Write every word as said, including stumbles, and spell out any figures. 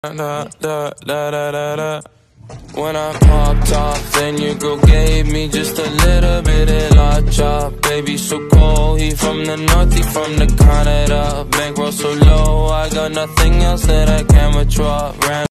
Da, da, da, da, da, da. When I popped off, then your girl gave me just a little bit of la chop. Baby so cold, he from the north, he from the Canada. Bankroll so low, I got nothing else that I can withdraw. Ran